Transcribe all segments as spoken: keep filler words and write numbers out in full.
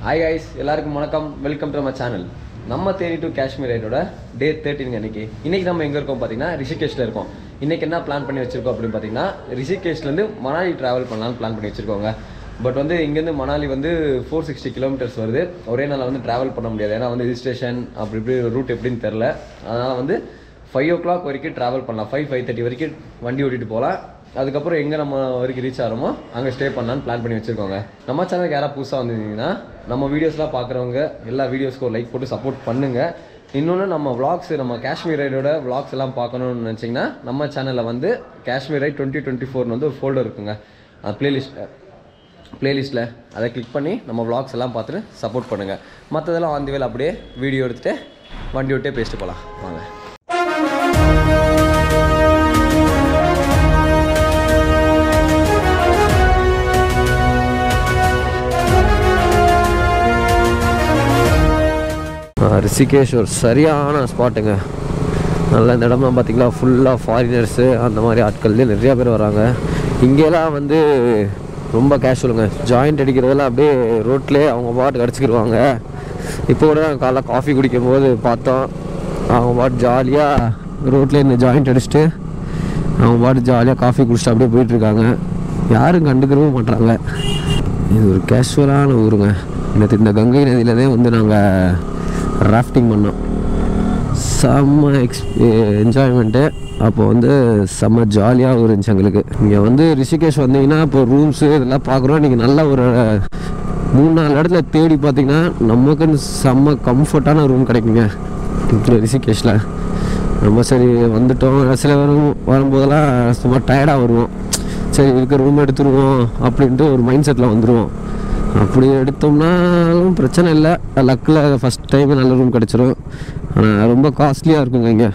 Hi guys, எல்லாருக்கும் வணக்கம். Welcome to நம்ம சேனல். நம்ம தேனி டு காஷ்மீர் ரைடோட டே தேர்ட்டீன் அன்னைக்கு இன்னைக்கு நம்ம எங்கே இருக்கோம் பார்த்தீங்கன்னா ரிஷிகேஷில் இருக்கோம். இன்றைக்கி என்ன பிளான் பண்ணி வச்சுருக்கோம் அப்படின்னு பார்த்தீங்கன்னா ரிஷிகேஷ்லேருந்து மணாலி ட்ராவல் பண்ணலான்னு பிளான் பண்ணி வச்சுருக்கோங்க. பட் வந்து இங்கேருந்து மணாலி வந்து ஃபோர் சிக்ஸ்டி கிலோமீட்டர்ஸ் வருது. ஒரே நாளில் வந்து ட்ராவல் பண்ண முடியாது, ஏன்னா வந்து ஹில் ஸ்டேஷன் அப்படி இப்படி ரூட் எப்படின்னு தெரில. அதனால் வந்து ஃபைவ் ஓ கிளாக் வரைக்கும் ட்ராவல் பண்ணலாம். ஃபைவ் ஃபைவ் தேர்ட்டி வரைக்கும் வண்டி ஓட்டிகிட்டு போகலாம். அதுக்கப்புறம் எங்கே நம்ம வரைக்கும் ரீச் ஆகிறோமோ அங்கே ஸ்டே பண்ணலான்னு பிளான் பண்ணி வச்சுருக்கோங்க. நம்ம சேனலுக்கு யாராவது புதுசாக வந்திருந்தீங்கன்னா நம்ம வீடியோஸ்லாம் பார்க்குறவங்க எல்லா வீடியோஸ்க்கும் ஒரு லைக் போட்டு சப்போர்ட் பண்ணுங்கள். இன்னொன்று நம்ம விளாக்ஸ் நம்ம காஷ்மீர் ரைடோட விளாக்ஸ் எல்லாம் பார்க்கணுன்னு நினச்சிங்கன்னா நம்ம சேனலில் வந்து காஷ்மீர் ரைட் டுவெண்ட்டி டுவெண்ட்டி ஃபோர்னு வந்து ஒரு ஃபோல்டர் இருக்குங்க. அது ப்ளேலிஸ்ட்டில் ப்ளேலிஸ்ட்டில் அதை கிளிக் பண்ணி நம்ம விளாக்ஸ் எல்லாம் பார்த்துட்டு சப்போர்ட் பண்ணுங்கள். மற்றதெல்லாம் ஆன் தி வேல அப்படியே வீடியோ எடுத்துகிட்டு வண்டி விட்டே பேசிட்டு போகலாம் வாங்க. ரிஷிகேஷ் ஒரு சரியான ஸ்பாட்டுங்க. நல்லா இந்த இடம்லாம் பார்த்திங்களா ஃபுல்லாக ஃபாரினர்ஸு அந்த மாதிரி ஆட்கள்லேயே நிறையா பேர் வராங்க. இங்கெல்லாம் வந்து ரொம்ப கேஷுவலுங்க. ஜாயிண்ட் அடிக்கிறதெல்லாம் அப்படியே ரோட்லேயே அவங்க பாட்டு அடிச்சுக்கிடுவாங்க. இப்போ கூட காலைல காஃபி குடிக்கும்போது பார்த்தோம், அவங்க பாட்டு ஜாலியாக ரோட்லேயே இந்த ஜாயிண்ட் அடிச்சுட்டு அவங்க பாட்டு ஜாலியாக காஃபி குடிச்சிட்டு அப்படியே போயிட்டுருக்காங்க. யாரும் கண்டுக்கிறவும் மாட்டாங்க. இது ஒரு கேஷுவலான ஊருங்க. நேற்று இந்த கங்கை நதியில்தான் வந்து நாங்கள் ராஃப்டிங் பண்ணோம். செம்ம எக்ஸ் என்ஜாய்மெண்ட்டு. அப்போ வந்து செம்ம ஜாலியாகவும் இருந்துச்சு எங்களுக்கு. இங்கே வந்து ரிஷிகேஷ் வந்தீங்கன்னா இப்போ ரூம்ஸு இதெல்லாம் பார்க்குறோம். நீங்கள் நல்லா ஒரு மூணு நாலு இடத்துல தேடி பார்த்தீங்கன்னா நமக்குன்னு செம்ம கம்ஃபர்ட்டான ரூம் கிடைக்குங்க இப்போ ரிஷிகேஷில். நம்ம சரி வந்துட்டோம், சில வரும் வரும்போதெல்லாம் சும்மா டயர்டாக வருவோம். சரி இருக்க ரூம் எடுத்துருவோம் அப்படின்ட்டு ஒரு மைண்ட் செட்டில் வந்துடுவோம். அப்படி எடுத்தோம்னாலும் பிரச்சனை இல்லை, லக்கில் ஃபஸ்ட் டைம் நல்ல ரூம் கிடச்சிரும். ஆனால் ரொம்ப காஸ்ட்லியாக இருக்குங்க. இங்கே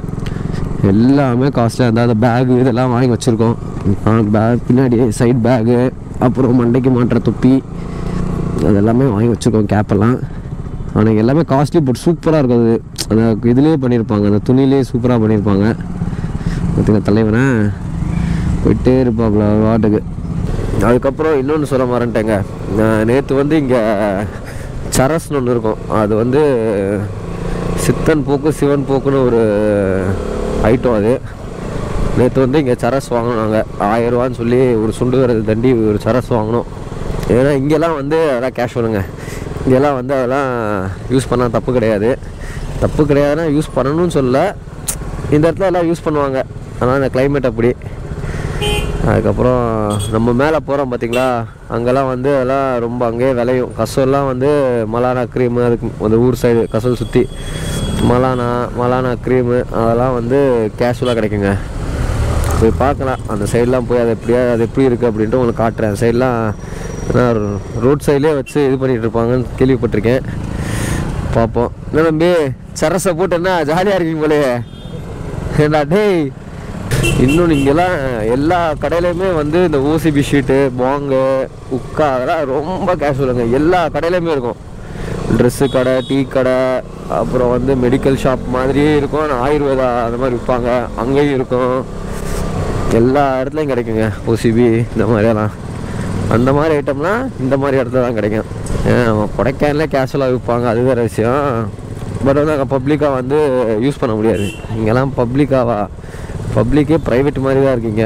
எல்லாமே காஸ்ட்லியாக இருந்தால் அந்த பேகு இதெல்லாம் வாங்கி வச்சுருக்கோம். பேக் பின்னாடி சைட் பேகு, அப்புறம் மண்டைக்கு மாட்டுற தொப்பி அதெல்லாமே வாங்கி வச்சுருக்கோம், கேப்பெல்லாம். ஆனால் எல்லாமே காஸ்ட்லி பட் சூப்பராக இருக்கும். அது அந்த இதுலேயே பண்ணியிருப்பாங்க, அந்த துணியிலே சூப்பராக பண்ணியிருப்பாங்க. பார்த்திங்க தலைவனை போயிட்டே இருப்பாப்புல வாட்டுக்கு. அதுக்கப்புறம் இன்னொன்று சொல்ல மாறேன்ட்டேங்க. நேற்று வந்து இங்கே சரஸ்னு ஒன்று இருக்கும். அது வந்து சித்தன் போக்கு சிவன் போக்குன்னு ஒரு ஐட்டம். அது நேற்று வந்து இங்கே சரஸ் வாங்கினோம் நாங்கள். ஆயிரரூவான்னு சொல்லி ஒரு சுண்டு வரது தண்டி ஒரு சரஸ் வாங்கினோம். ஏன்னா இங்கெல்லாம் வந்து அதெல்லாம் கேஷுவலுங்க. இங்கெல்லாம் வந்து அதெல்லாம் யூஸ் பண்ணால் தப்பு கிடையாது. தப்பு கிடையாதுன்னா யூஸ் பண்ணணும்னு சொல்ல, இந்த இடத்துல எல்லாம் யூஸ் பண்ணுவாங்க. ஆனால் இந்த கிளைமேட் அப்படி. அதுக்கப்புறம் நம்ம மேலே போகிறோம் பார்த்திங்களா, அங்கெல்லாம் வந்து அதெல்லாம் ரொம்ப அங்கேயே விளையும். கசோல்லாம் வந்து மலானா க்ரீமு, அதுக்கு அந்த ஊர் சைடு கசோல் சுற்றி மலானா மலானா க்ரீமு அதெல்லாம் வந்து கேஷுவலாக கிடைக்குங்க. போய் பார்க்கலாம் அந்த சைடெலாம் போய் அது எப்படியா அது எப்படி இருக்குது அப்படின்ட்டு உங்களுக்கு காட்டுறேன். அந்த சைடெலாம் ஏன்னா ரோட் சைட்லேயே வச்சு இது பண்ணிகிட்டு இருப்பாங்கன்னு கேள்விப்பட்டிருக்கேன். பார்ப்போம். என்ன தம்பி சரஸை போட்டு என்ன ஜாலியாக இருக்கீங்க போலையே ஏண்டா டேய். இன்னும் இங்கெல்லாம் எல்லா கடையிலையுமே வந்து இந்த ஓசிபி ஷீட்டு, பாங்கு, உக்கா அதெல்லாம் ரொம்ப கேஷுவலுங்க. எல்லா கடையிலையுமே இருக்கும். ட்ரெஸ்ஸு கடை, டீ கடை, அப்புறம் வந்து மெடிக்கல் ஷாப் மாதிரியே இருக்கும். ஆனால் ஆயுர்வேதா அந்த மாதிரி விற்பாங்க, அங்கேயும் இருக்கும். எல்லா இடத்துலையும் கிடைக்குங்க ஓசிபி இந்த மாதிரியெல்லாம். அந்த மாதிரி ஐட்டம்லாம் இந்த மாதிரி இடத்துல தான் கிடைக்கும். கொடைக்கானலே கேஷுவலாக விற்பாங்க, அது வேறு விஷயம். பட் வந்து அங்கே பப்ளிக்காக வந்து யூஸ் பண்ண முடியாது. இங்கெல்லாம் பப்ளிக்காவா, பப்ளிக்கே ப்ரைவேட் மாதிரி தான் இருக்கீங்க.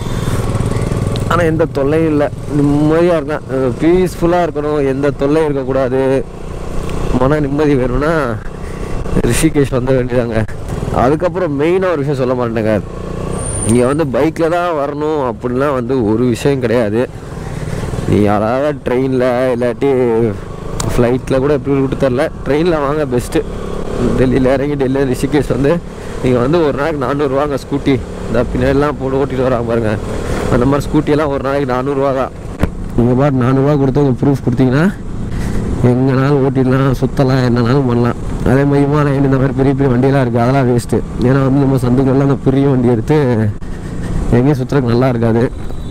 ஆனால் எந்த தொல்லையும் இல்லை, நிம்மதியாக இருக்கேன். பீஸ்ஃபுல்லாக இருக்கணும், எந்த தொல்லையும் இருக்கக்கூடாது. மன நிம்மதி வேணும்னா ரிஷிகேஷ் வந்த வேண்டியதாங்க. அதுக்கப்புறம் மெயினாக ஒரு விஷயம் சொல்ல மாட்டேங்க. இங்கே வந்து பைக்கில் தான் வரணும் அப்படின்லாம் வந்து ஒரு விஷயம் கிடையாது. நீ யாராவது ட்ரெயினில் இல்லாட்டி ஃப்ளைட்டில் கூட எப்படி விட்டு தரல, ட்ரெயினில் வாங்க பெஸ்ட்டு. டெல்லியில் இறங்கி டெல்லியில் ரிஷிகேஷ் வந்து நீங்கள் வந்து ஒரு நாளைக்கு நானூறுரூவாங்க ஸ்கூட்டி. இந்த பின்னாடிலாம் போட்டு ஓட்டிகிட்டு வராங்க பாருங்கள், அந்த மாதிரி ஸ்கூட்டியெல்லாம் ஒரு நாளைக்கு நானூறுரூவா தான். நீங்கள் பாட்டு நானூறுரூவா கொடுத்து உங்கள் ப்ரூஃப் கொடுத்தீங்கன்னா எங்கேனாலும் ஓட்டிடலாம், சுற்றலாம், என்னன்னாலும் பண்ணலாம். அதே மாதிரி விமான இந்த மாதிரி பெரிய பெரிய வண்டியெல்லாம் இருக்குது, அதெல்லாம் வேஸ்ட்டு. ஏன்னா வந்து நம்ம சந்துக்கெல்லாம் அந்த பெரிய வண்டி எடுத்து எங்கேயும் சுற்றுறதுக்கு நல்லா இருக்காது.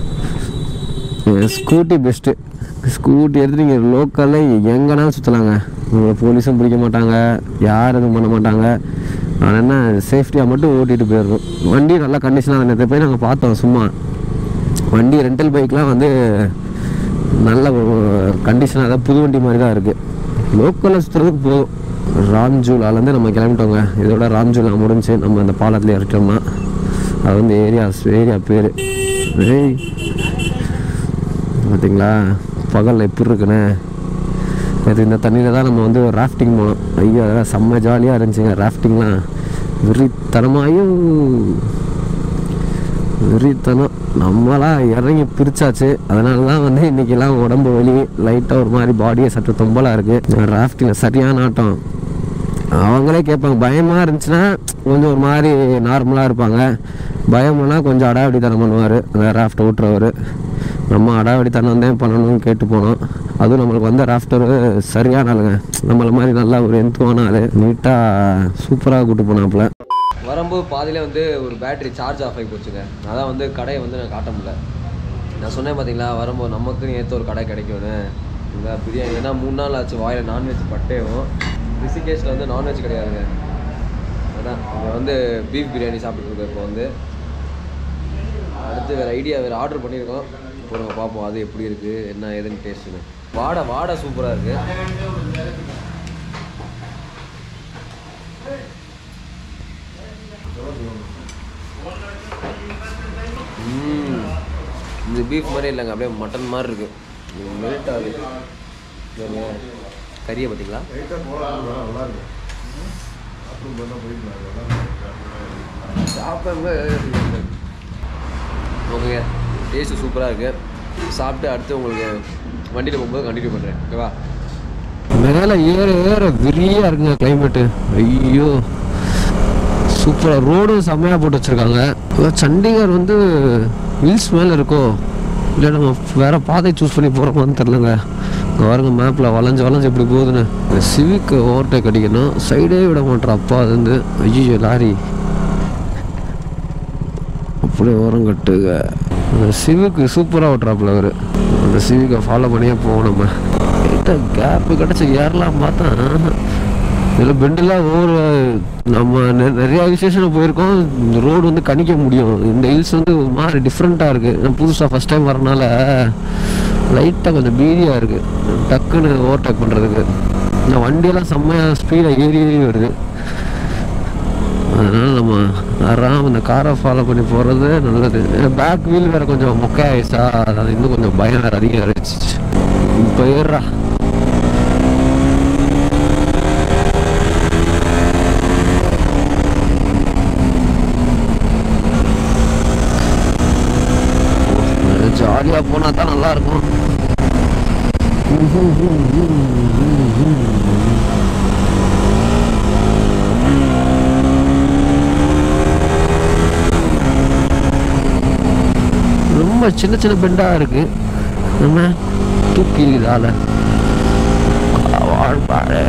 Scooty best. ஸ்கூட்டி எடுத்து நீங்கள் லோக்கலில் எங்கேனாலும் சுற்றலாங்க. உங்களை போலீஸும் பிடிக்க மாட்டாங்க, யார் எதுவும் பண்ண மாட்டாங்க. ஆனால் என்ன சேஃப்டியாக மட்டும் ஓட்டிகிட்டு போயிடணும். வண்டி நல்லா கண்டிஷனாக நேற்று போய் நாங்கள் பார்த்தோம். சும்மா வண்டி ரெண்டல் பைக்லாம் வந்து நல்ல கண்டிஷனாக அதாவது புது வண்டி மாதிரி தான் இருக்குது. லோக்கலில் சுற்றுறதுக்கு போதும். ராம்ஜூலாலேருந்து நம்ம கிளம்பிட்டோங்க. இதோட ராம்ஜூலா முடிஞ்சு நம்ம அந்த பாலத்தில் இறக்கிட்டோம்னா அது வந்து ஏரியா ஏரியா பேர். ஏய் பார்த்தீங்களா பகலில் எப்படி இருக்குண்ணே. அது இந்த தண்ணியில் தான் நம்ம வந்து ராஃப்டிங் போனோம். ஐயோ அதெல்லாம் செம்ம ஜாலியாக இருந்துச்சுங்க. ராஃப்டிங்லாம் வெறித்தனமாயும் வெறித்தனம் நம்மளாம் இறங்கி பிரிச்சாச்சு. அதனால தான் வந்து இன்றைக்கெல்லாம் உடம்பு வலி லைட்டாக ஒரு மாதிரி பாடியே சற்று தொம்பலாக இருக்குது. ராஃப்டிங்கில் சரியான ஆட்டம். அவங்களே கேட்பாங்க பயமாக இருந்துச்சுன்னா கொஞ்சம் ஒரு மாதிரி நார்மலாக இருப்பாங்க. பயம்னா கொஞ்சம் அடாவடித்தனம் பண்ணுவார் அந்த ராஃப்ட் ஓட்டுறவர். நம்ம அடாவடித்தனம் தான் பண்ணணும்னு கேட்டு போனோம். அதுவும் நம்மளுக்கு வந்த ராஃப்டர் சரியான ஆளுங்க. நம்மளை மாதிரி நல்லா ஒரு எந்தவான ஆள் நீட்டாக சூப்பராக கூப்பிட்டு போனாப்புல. வரும்போது பாதியிலே வந்து ஒரு பேட்டரி சார்ஜ் ஆஃப் ஆகி போச்சுங்க. அதான் வந்து கடையை வந்து நான் காட்ட முடியல. நான் சொன்னேன் பார்த்தீங்களா வரும்போது நமக்குன்னு ஏற்ற ஒரு கடை கிடைக்கும்னு. இந்த பிரியாணி ஏன்னா மூணு நாள் ஆச்சு வாயில் நான்வெஜ் பட்டேவும். ரிஷிகேஷில் வந்து நான்வெஜ் கிடையாதுங்க. அதான் இங்கே வந்து பீஃப் பிரியாணி சாப்பிட்டுருக்கோம். இப்போ வந்து அடுத்து வேறு ஐடியா வேறு ஆர்டர் பண்ணியிருக்கோம். போடுங்க பார்ப்போம் அது எப்படி இருக்குது என்ன ஏதுன்னு டேஸ்ட்டுன்னு. வாடை வாடை சூப்பராக இருக்குது. இந்த பீஃப் மாதிரி இல்லைங்க அப்படியே மட்டன் மாதிரி இருக்குது. மெல்ட் ஆகுது. கறியை பார்த்தீங்களா சாப்பிட ஓகேங்க. டேஸ்ட்டு சூப்பராக இருக்குது. சாப்பிட்டு அடுத்து உங்களுக்கு வண்டியில் போகும்போது கண்டினியூ பண்ணுறேன். ஓகேவா மேலே ஏற ஏற வெறியாக இருக்குங்க கிளைமேட்டு. ஐயோ சூப்பராக ரோடும் செம்மையாக போட்டு வச்சுருக்காங்க. சண்டிகர் வந்து ஹில்ஸ் மேலே இருக்கோ இல்லை நம்ம வேறு பாதை சூஸ் பண்ணி போகிறோமான்னு தெரிலங்க. பாருங்க மேப்பில் வளைஞ்சு வளைஞ்சு எப்படி போகுதுன்னு. சிவிக்கு ஓவர்டேக் அடிக்கணும். சைடே விட மாட்டேற அப்பா அது வந்து. ஐயோ லாரி அப்படியே ஓரம் கட்டுங்க. அந்த சிவிக்கு சூப்பராக ஓட்டுறாப்புல அவர். அந்த சிவிக்கை ஃபாலோ பண்ணியே போவோம். நம்ம லைட்டாக கேப்பு கிடச்சி ஏறலாம் பார்த்தா இதில் பெண்டெல்லாம் ஒவ்வொரு நம்ம நிறையா விசேஷம் போயிருக்கோம். இந்த ரோடு வந்து கணிக்க முடியும். இந்த ஹில்ஸ் வந்து ஒரு மாதிரி டிஃப்ரெண்ட்டாக இருக்குது. நான் புதுசாக ஃபஸ்ட் டைம் வரனால லைட்டாக கொஞ்சம் பீதியாக இருக்குது டக்குன்னு ஓவர்டேக் பண்ணுறதுக்கு. இந்த வண்டியெல்லாம் செம்மையாக ஸ்பீடாக ஏறி ஏறி வருது. அதனால் நம்ம ஆறாம் இந்த காரை ஃபாலோ பண்ணி போகிறது நல்லது. பேக் வீல் வேறு கொஞ்சம் மொக்கையாயிடுச்சா அது இன்னும் கொஞ்சம் பயம் வேறு அதிகம் ஆயிடுச்சு. இப்போ ஏறா ஜாலியாக போனால் தான் நல்லாயிருக்கும். ரொம்ப சின்ன சின்ன பெண்டாக இருக்குது. நம்ம தூக்கிதால வாழ்பாடு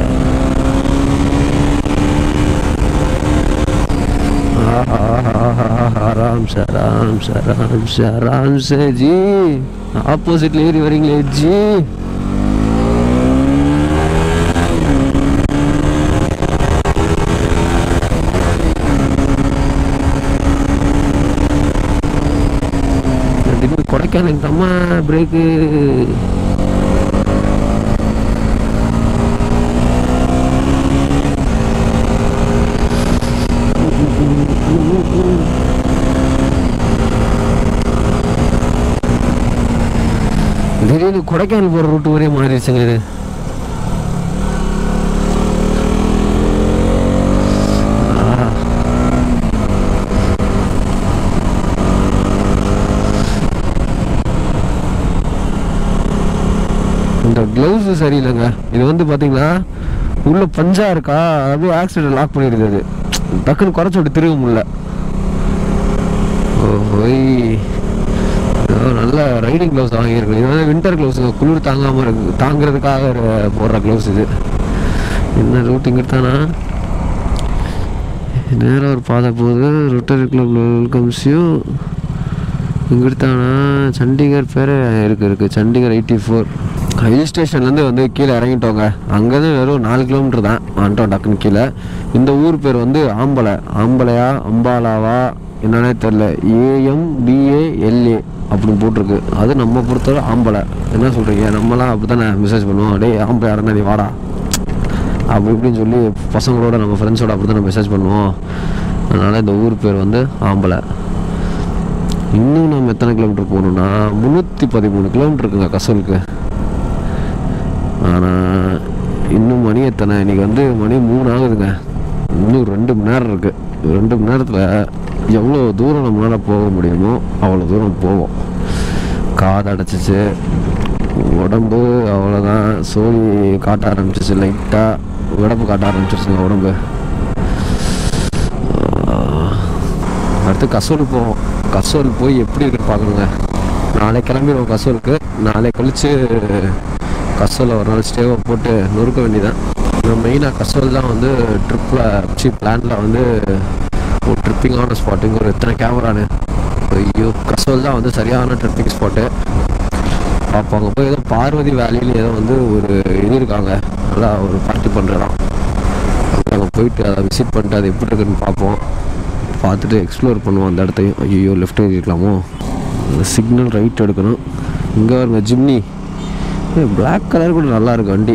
ஆராம் சராம் சராம் சராம் சே ஜி ஆப்போசிட்ல ஏறி வரீங்களே ஜி. கொடைக்கானல் தம்மா பிரேக்கு. திடீர்னு கொடைக்கானல் போகிற ரூட்டு வரையும் மாறிடுச்சுங்க இது. இந்த க்ளவுஸு சரியில்லைங்க. இது வந்து பார்த்தீங்கன்னா உள்ள பஞ்சா இருக்கா அப்படியே ஆக்சிடென்ட் லாக் பண்ணிடுது. அது டக்குன்னு குறைச்சி விட்டு திரும்ப முடியல. ஓய் நல்ல ரைடிங் க்ளவுஸ் வாங்கியிருக்கு. இது வந்து வின்டர் க்ளவுஸ் குளிர் தாங்காமல் இருக்கு தாங்கிறதுக்காக போடுற க்ளவுஸ் இது. என்ன ரூட் இங்கிட்டானா நேராக ஒரு பாதை போகுது. ரொட்டரி கிளப் வெல்கம்ஸ்யூ இங்கிட்டானா சண்டிகர் பேர் இருக்குது இருக்குது சண்டிகர் எயிட்டி ஃபோர் ஹில் ஸ்டேஷன்லேருந்து வந்து கீழே இறங்கிட்டோங்க. அங்கேருந்து வெறும் நாலு கிலோமீட்டர் தான் வந்துட்டோம் டக்குன்னு கீழே. இந்த ஊர் பேர் வந்து ஆம்பலை ஆம்பலையா அம்பாலாவா என்னன்னே தெரில, ஏஎம்பிஏஎல்ஏ அப்படின்னு போட்டிருக்கு. அது நம்ம பொறுத்தவரை ஆம்பளை. என்ன சொல்கிறீங்க? நம்மளாம் அப்படி தானே மெசேஜ் பண்ணுவோம், டே ஆம்பளை யாருன்னா நீ வாடா அப்படி இப்படின்னு சொல்லி பசங்களோட நம்ம ஃப்ரெண்ட்ஸோட அப்படி தானே மெசேஜ் பண்ணுவோம். அதனால் இந்த ஊர் பேர் வந்து ஆம்பளை. இன்னும் நம்ம எத்தனை கிலோமீட்டர் போகணுன்னா முந்நூற்றி பதிமூணு கிலோமீட்டர் இருக்குங்க கசலுக்கு. ஆனால் இன்னும் மணி எத்தனை, இன்றைக்கி வந்து மணி மூணு ஆகுதுங்க. இன்னும் ரெண்டு மணி நேரம் இருக்குது. ரெண்டு மணி நேரத்தில் எவ்வளோ தூரம் நம்மளால் போக முடியுமோ அவ்வளோ தூரம் போவோம். காது அடைச்சிச்சு, உடம்பு அவ்வளோதான், சோழி காட்ட ஆரம்பிச்சிச்சு, லைட்டாக உடம்பு காட்ட ஆரம்பிச்சிருச்சுங்க உடம்பு. அடுத்து கசோல் போவோம். கசோல் போய் எப்படி இருக்குன்னு பார்க்கணுங்க. நாளை கிளம்பிடுவோம் கசோலுக்கு. நாளை கழித்து கசோலில் ஒரு நாள் ஸ்டேவை போட்டு நொறுக்க வேண்டியதான். மெயினாக கசோல் தான் வந்து ட்ரிப்பில் சி பிளானில் வந்து ஒரு ட்ரிப்பிங்கான ஸ்பாட்டுங்க. ஒரு எத்தனை கேமரானு, ஐயோ கசோல் தான் வந்து சரியான ட்ரிப்பிங் ஸ்பாட்டு. அப்போ அங்கே போய் ஏதோ பார்வதி வேலின்னு ஏதோ வந்து ஒரு இது இருக்காங்க, நல்லா ஒரு பார்ட்டி பண்ணுறதான். அங்கே போயிட்டு அதை விசிட் பண்ணிட்டு அது எப்படி இருக்குன்னு பார்ப்போம். பார்த்துட்டு எக்ஸ்ப்ளோர் பண்ணுவோம் அந்த இடத்தையும். ஐயோ லெஃப்ட் இருக்கலாமோ, சிக்னல் ரைட் எடுக்கணும். இங்கே வருங்க ஜிம்னி, பிளாக் கலர் கூட நல்லா இருக்குது வண்டி.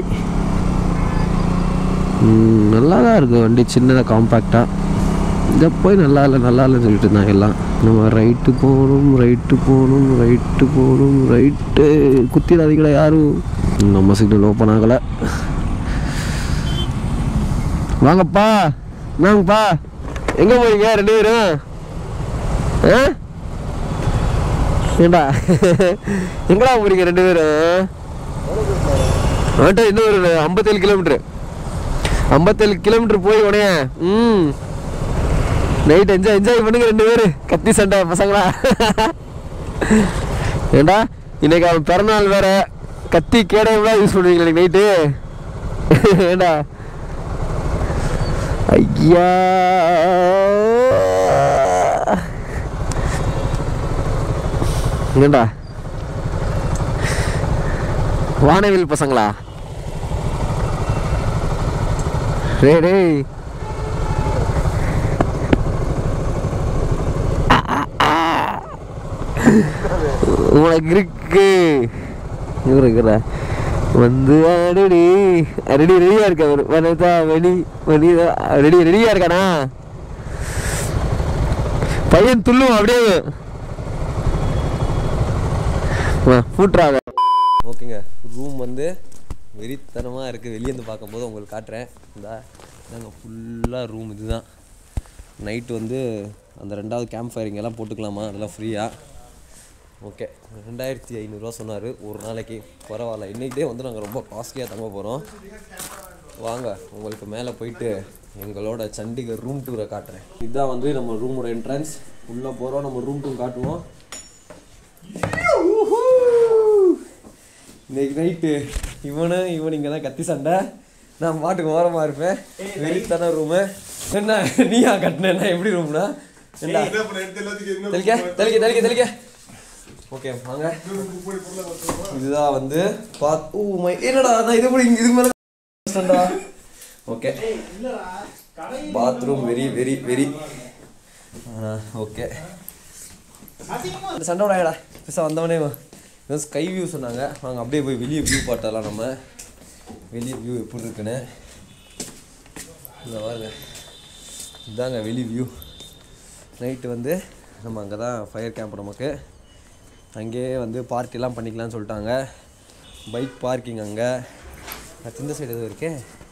நல்லா தான் இருக்குது வண்டி, சின்னதாக காம்பேக்டாக. இதை போய் நல்லா இல்லை நல்லா இல்லைன்னு சொல்லிட்டு இருந்தாங்க எல்லாம். நம்ம ரைட்டு போகணும் ரைட்டு போகணும் ரைட்டு போகணும் ரைட்டு குத்திடாதீங்களா யாரும். நம்ம சிக்னல் ஓப்பன் ஆகலை. வாங்கப்பா, நாங்கப்பா எங்கே போறீங்க ரெண்டு பேரும்? ஆ ஏண்டா எங்கடா போறீங்க ரெண்டு பேரும்? ஆட்டோ இன்னும் ஒரு ஐம்பத்தேழு கிலோமீட்ரு ஐம்பத்தேழு கிலோமீட்டர் போய் உடனே ம் நைட் என்ஜாய் என்ஜாய் பண்ணுங்க ரெண்டு பேரும். கத்தி சண்டை பசங்களா. ஏண்டா இன்னைக்கு அவன் பிறநாள் வேற, கத்தி கேடையெல்லாம் யூஸ் பண்ணுவீங்களா நைட்டு? ஏண்டா ஐயா ஏண்டா வானவில் பசங்களா? ரே டேய் உனக்கு இருக்கு இருக்கிற வந்து ரெடி ரெடி ரெடியா இருக்க வனதா வெளி வெளி ரெடி ரெடியா இருக்கானா பையன்? துள்ளும் அப்படியே பூட்டுறாங்க. ஓகேங்க, ரூம் வந்து வெறித்தனமாக இருக்குது. வெளியேருந்து பார்க்கும்போது உங்களுக்கு காட்டுறேன். இந்த நாங்கள் ஃபுல்லாக ரூம் இதுதான். நைட்டு வந்து அந்த ரெண்டாவது கேம்ப் ஃபயரிங் எல்லாம் போட்டுக்கலாமா, அதெல்லாம் ஃப்ரீயாக. ஓகே, ரெண்டாயிரத்தி ஐநூறுரூவா சொன்னார் ஒரு நாளைக்கு. பரவாயில்ல, இன்றைக்கிட்டே வந்து நாங்கள் ரொம்ப காஸ்ட்லியாக தங்க போகிறோம். வாங்க உங்களுக்கு மேலே போயிட்டு எங்களோட சண்டிகர் ரூம் டூரை காட்டுறேன். இதுதான் வந்து நம்ம ரூமோட என்ட்ரன்ஸ். உள்ளே போகிறோம், நம்ம ரூம் டூர் காட்டுவோம். இன்னைக்கு நைட்டு இவனு இவன் இங்கே தான் கத்தி சண்டை. நான் பாட்டுக்கு ஓரமாக இருப்பேன். வெறித்தான ரூமு. என்ன நீயா கட்டினேன்னா எப்படி ரூம்னா என்ன தெளிக்க தெளிக்க தெளிக்க தெளிக்க. ஓகே வாங்க, இதுதான் வந்து பாத் ஓ மை என்னடா நான் இது கூட இது மேலே சண்டா. Okay, bathroom very very very okay. இந்த சண்டை விடாடா பெருசாக வந்தவனே ஸ்கை வியூ சொன்னாங்க. வாங்க அப்படியே போய் வெளியே வியூ பார்த்தலாம். நம்ம வெளியே வியூ எப்படி இருக்குன்னு இங்கே பாருங்க. இதாங்க வெளி வியூ. நைட்டு வந்து நம்ம அங்கே தான் ஃபயர் கேம்ப். நமக்கு அங்கேயே வந்து பார்ட்டிலாம் பண்ணிக்கலாம்னு சொல்லிட்டாங்க. பைக் பார்க்கிங் அங்கே இந்த சைடு எதுவும் இருக்கே.